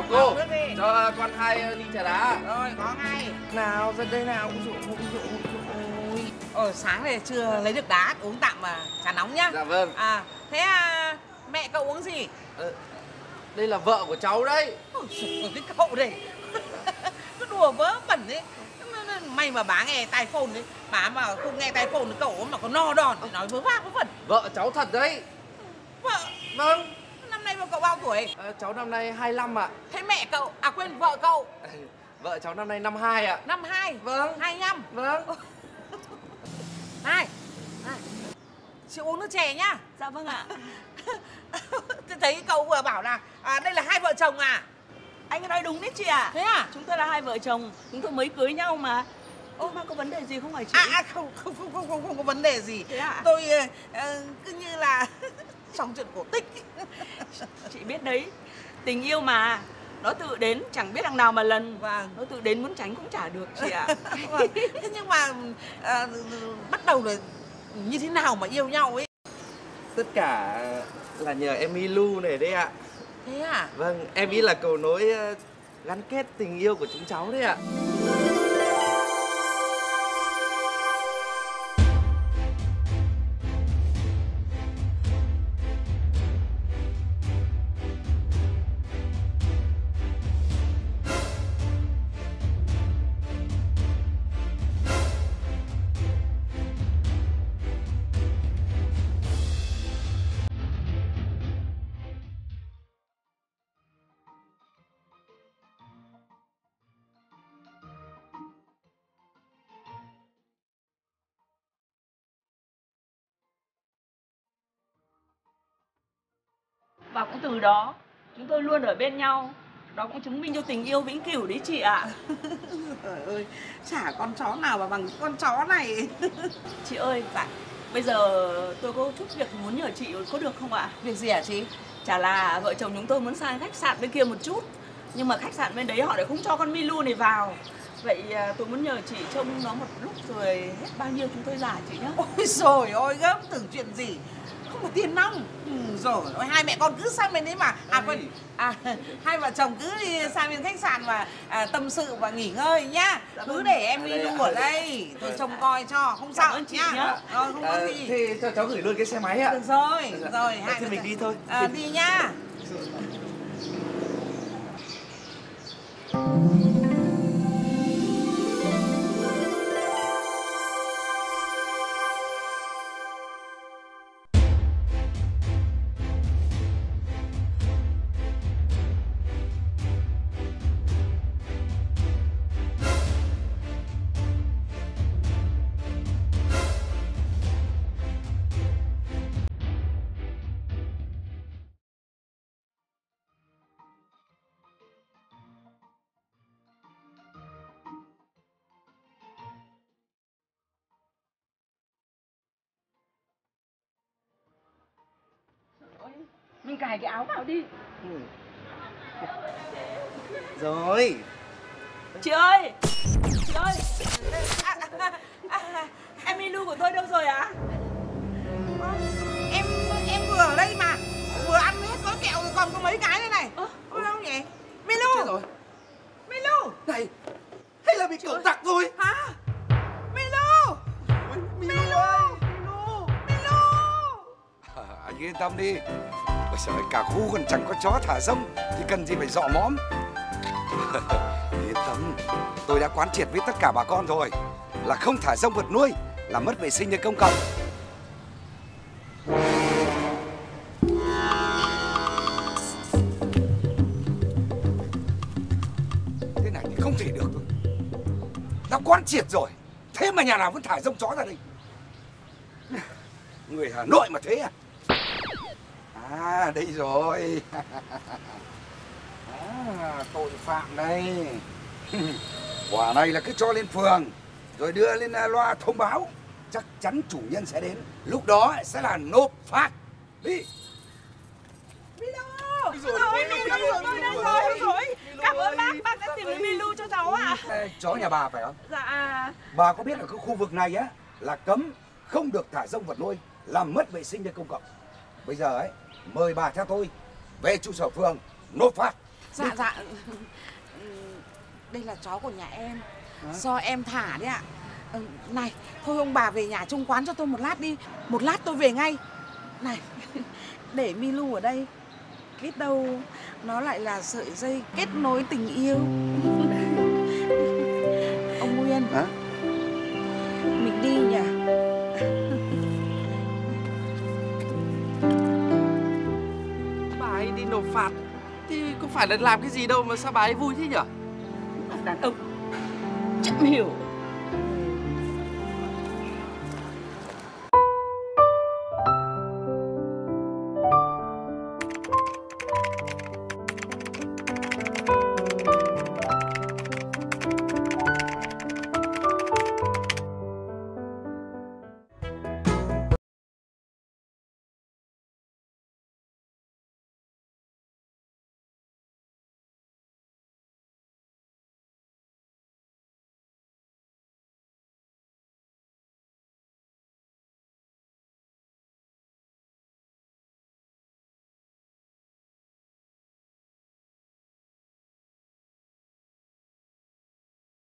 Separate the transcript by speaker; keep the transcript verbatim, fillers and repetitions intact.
Speaker 1: Chào cô. Cho con hai ly trà đá.
Speaker 2: Rồi, có ngay.
Speaker 1: Nào, ra đây nào. Ôi dồi ôi, ôi
Speaker 2: ôi. Ờ, sáng này chưa lấy được đá, uống tạm mà trà nóng nhá.
Speaker 1: Dạ vâng.
Speaker 2: À, thế à, mẹ cậu uống gì?
Speaker 1: Ờ, đây là vợ của cháu đấy.
Speaker 2: Ôi dồi, cái cậu đây. Cứ đùa vớ vẩn đấy. May mà bà nghe tai phone đấy. Bà mà không nghe tai phone thì cậu mà có no đòn thì nói vớ va vớ vẩn.
Speaker 1: Vợ cháu thật đấy.
Speaker 2: Vợ?
Speaker 1: Vâng.
Speaker 2: Năm nay cậu bao tuổi?
Speaker 1: À, cháu năm nay hai mươi lăm ạ.
Speaker 2: Thế mẹ cậu, à quên vợ cậu.
Speaker 1: Vợ cháu năm nay năm hai ạ.
Speaker 2: Năm hai?
Speaker 1: Vâng.
Speaker 2: hai mươi lăm?
Speaker 1: Vâng.
Speaker 2: Này, này, chị uống nước chè nhá.
Speaker 3: Dạ vâng ạ.
Speaker 2: Thấy cậu vừa bảo là à, đây là hai vợ chồng à?
Speaker 3: Anh nói đúng đấy chị ạ. À.
Speaker 2: Thế à?
Speaker 3: Chúng tôi là hai vợ chồng, chúng tôi mới cưới nhau mà. Ô mà có vấn đề gì không phải chị?
Speaker 2: À, à không, không, không, không, không, không có vấn đề gì.
Speaker 3: Thế ạ?
Speaker 2: Tôi uh, cứ như là trong chuyện cổ tích.
Speaker 3: Chị biết đấy, tình yêu mà nó tự đến chẳng biết đằng nào mà lần.
Speaker 2: Vâng.
Speaker 3: Nó tự đến muốn tránh cũng chả được chị ạ.
Speaker 2: Vâng. Thế nhưng mà uh, bắt đầu là như thế nào mà yêu nhau ấy?
Speaker 1: Tất cả là nhờ em Milu này đấy ạ.
Speaker 2: Thế à?
Speaker 1: Vâng, em ý là cầu nối uh, gắn kết tình yêu của chúng cháu đấy ạ.
Speaker 3: Và cũng từ đó chúng tôi luôn ở bên nhau. Đó cũng chứng minh cho tình yêu vĩnh cửu đấy chị ạ.
Speaker 2: Trời ơi, chả con chó nào mà bằng con chó này.
Speaker 3: Chị ơi, dạ, bây giờ tôi có chút việc muốn nhờ chị có được không ạ?
Speaker 2: Việc gì hả chị?
Speaker 3: Chả là vợ chồng chúng tôi muốn sang khách sạn bên kia một chút. Nhưng mà khách sạn bên đấy họ lại không cho con Milu này vào. Vậy tôi muốn nhờ chị trông nó một lúc rồi hết bao nhiêu chúng tôi giả chị nhé.
Speaker 2: Ôi rồi ôi gớm tưởng chuyện gì. Không có tiền nong. Ừ, rồi ôi hai mẹ con cứ sang bên đấy mà. À quên, à, hai vợ chồng cứ đi sang bên khách sạn và à, tâm sự và nghỉ ngơi nhá.
Speaker 3: Dạ
Speaker 2: cứ
Speaker 3: vâng.
Speaker 2: để em đi đu ở đây. Tôi trông coi cho, không sao
Speaker 3: chị
Speaker 2: nhá.
Speaker 3: nhá.
Speaker 2: Ờ, không có
Speaker 1: À,
Speaker 2: gì.
Speaker 1: thì cho cháu gửi luôn cái xe máy ạ.
Speaker 2: Được rồi,
Speaker 1: Dạ.
Speaker 2: rồi.
Speaker 1: Dạ, thì mình đi thôi.
Speaker 2: À, đi nhá.
Speaker 3: Mình cài cái áo vào đi.
Speaker 1: Ừ. Rồi.
Speaker 3: Chị ơi, chị ơi, à, à, à, à, em Milu của tôi đâu rồi ạ?
Speaker 2: À? Em em vừa ở đây mà, vừa ăn hết gói kẹo rồi còn có mấy cái đây này. Ơ, à, đâu nhỉ? Milu.
Speaker 1: Chết rồi.
Speaker 2: Milu.
Speaker 1: Này, hay là bị cậu tặc rồi?
Speaker 2: Hả? Milu.
Speaker 1: Milu ơi.
Speaker 2: Milu. Milu.
Speaker 4: À, anh yên tâm đi. Ôi trời, cả khu còn chẳng có chó thả rông thì cần gì phải dọ mõm. Yên tâm, tôi đã quán triệt với tất cả bà con rồi là không thả rông vật nuôi là mất vệ sinh nơi công cộng. Thế này thì không thể được rồi. Đã quán triệt rồi, thế mà nhà nào vẫn thả rông chó ra đây. Người Hà Nội mà thế à? À, đây rồi. À, tội phạm đây. Quả này là cứ cho lên phường rồi đưa lên loa thông báo, chắc chắn chủ nhân sẽ đến. Lúc đó sẽ là nộp phạt. Đi.
Speaker 3: Milu. Rồi, Milu rồi, đây rồi, rồi. Cảm ơn bác, bác đã tìm Milu cho cháu ạ.
Speaker 4: Ê, chó nhà bà phải không?
Speaker 3: Dạ.
Speaker 4: Bà có biết ở cái khu vực này á là cấm không được thả rông vật nuôi, làm mất vệ sinh nơi công cộng. Bây giờ ấy, mời bà theo tôi về trụ sở phường nộp phạt.
Speaker 2: Dạ dạ. Đây là chó của nhà em. Do em thả đấy ạ. Ừ, này, thôi ông bà về nhà trông quán cho tôi một lát đi. Một lát tôi về ngay. Này, để Milu ở đây. Biết đâu nó lại là sợi dây kết nối tình yêu. Ông Nguyên.
Speaker 1: Hả?
Speaker 2: Mình đi nhỉ?
Speaker 5: Bà ấy đi nộp phạt thì có phải là làm cái gì đâu mà sao bà ấy vui thế nhở?
Speaker 3: Đàn ông chẳng hiểu.